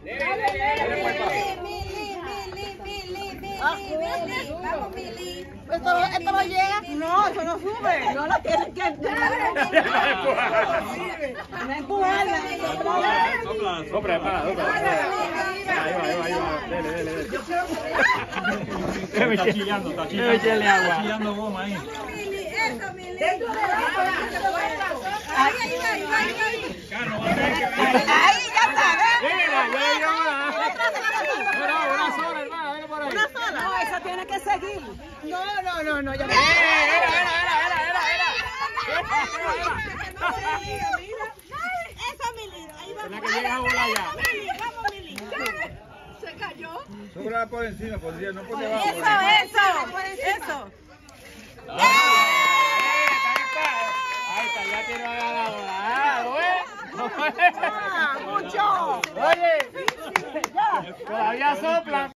Vamos, Mili. ¿Esto no llega? No, eso no sube. No lo tienes que empujar. Empujarla. Sopla, para. Ahí va. Dele. Está chillando. Échale agua. Está chillando goma ahí. Eso, Mili. Dentro de la Ahí. Ahí, ya está, ¿ves? Mira, ya llegamos. Una sola, hermana, ven por ahí. ¿Una sola? No, esa tiene que seguir. No, ya Era. Eso, Mili. Ahí va. Tenía que llegar a volar ya. Vamos, Mili. Se cayó. Súbela por encima, por no por debajo. Eso. Ahí está, ya tiene la ganadora. Mucho. Oye, todavía sopla.